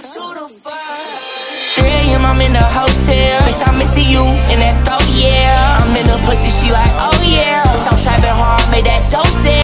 3 AM, I'm in the hotel. Bitch, I'm missing you